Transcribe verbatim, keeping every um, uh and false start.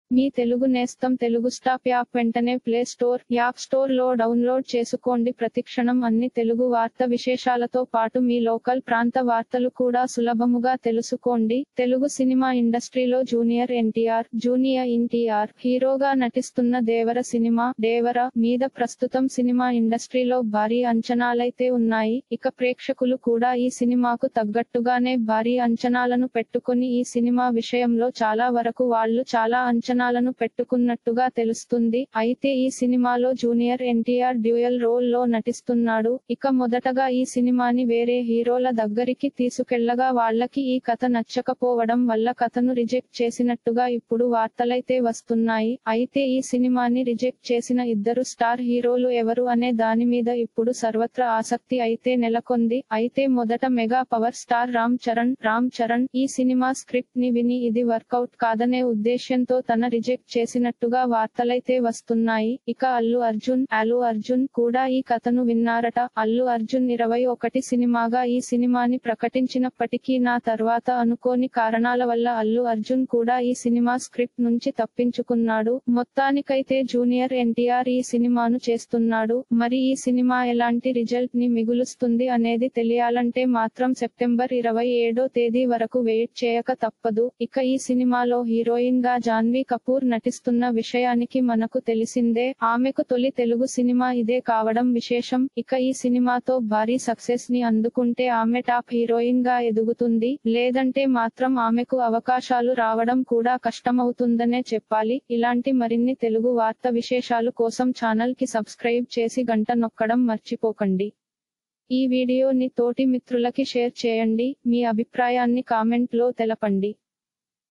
మీ తెలుగు నేస్తం Telugu stop app వెంటనే play store, app store లో డౌన్లోడ్ చేసుకోండి. ప్రతిక్షణం అన్ని తెలుగు వార్త విశేషాలతో పాటు మీ లోకల్ ప్రాంత వార్తలు కూడా సులభముగా తెలుసుకోండి. తెలుగు సినిమా ఇండస్ట్రీలో జూనియర్ ఎన్టీఆర్, జూనియర్ ఎన్టీఆర్ హీరోగా నటిస్తున్న దేవర సినిమా దేవర మీద ప్రస్తుతం సినిమా ఇండస్ట్రీలో భారీ అంచనాలైతే ఉన్నాయి. ఇక ప్రేక్షకులు కూడా ఈ సినిమాకు తగ్గట్టుగానే భారీ అంచనాలను పెట్టుకొని ఈ సినిమా విషయంలో చాలా వరకు వాళ్ళు చాలా అంచనా లను పెట్టుకున్నట్టుగా తెలుస్తుంది. అయితే ఈ సినిమాలో జూనియర్ ఎన్టీఆర్ డ్యూయల్ రోల్ లో నటిస్తున్నాడు. ఇక మొదటగా ఈ సినిమాని వేరే హీరోల దగ్గరికి తీసుకెళ్లగా వాళ్ళకి ఈ కథ నచ్చకపోవడం వల్ల కథను రిజెక్ట్ చేసినట్టుగా ఇప్పుడు వార్తలైతే వస్తున్నాయి. అయితే ఈ సినిమాని రిజెక్ట్ చేసిన ఇద్దరు స్టార్ హీరోలు ఎవరు అనే దాని మీద ఇప్పుడు సర్వత్రా ఆసక్తి అయితే నెలకొంది. అయితే మొదట mega power star Ram Charan Ram Charan ఈ సినిమా స్క్రిప్ట్ ని విని ఇది వర్కౌట్ కాదనే ఉద్దేశ్యంతో తన రిజెక్ట్ చేసినట్టుగా వార్తలైతే వస్తున్నాయి. ఇక అల్లు అర్జున్ అల్లు అర్జున్ కూడా ఈ కథను విన్నారట. అల్లు అర్జున్ ఇరవై ఒకటి సినిమాగా ఈ సినిమాని ప్రకటించినప్పటికీ నా తర్వాత అనుకోని కారణాల వల్ల అల్లు అర్జున్ కూడా ఈ సినిమా స్క్రిప్ట్ నుంచి తప్పించుకున్నాడు. మొత్తానికైతే జూనియర్ ఎన్టీఆర్ ఈ సినిమాను చేస్తున్నాడు. మరి ఈ సినిమా ఎలాంటి రిజల్ట్ ని మిగులుస్తుంది అనేది తెలియాలంటే మాత్రం సెప్టెంబర్ ఇరవై ఏడో తేదీ వరకు వెయిట్ చేయక తప్పదు. ఇక ఈ సినిమాలో హీరోయిన్ గా జాన్వీ కపూర్ నటిస్తున్న విషయానికి మనకు తెలిసిందే. ఆమెకు తొలి తెలుగు సినిమా ఇదే కావడం విశేషం. ఇక ఈ సినిమాతో భారీ సక్సెస్ ని అందుకుంటే ఆమె టాప్ హీరోయిన్ గా ఎదుగుతుంది. లేదంటే మాత్రం ఆమెకు అవకాశాలు రావడం కూడా కష్టమవుతుందనే చెప్పాలి. ఇలాంటి మరిన్ని తెలుగు వార్త విశేషాలు కోసం ఛానల్ కి సబ్స్క్రైబ్ చేసి గంట నొక్కడం మర్చిపోకండి. ఈ వీడియోని తోటి మిత్రులకి షేర్ చేయండి. మీ అభిప్రాయాన్ని కామెంట్ లో తెలపండి.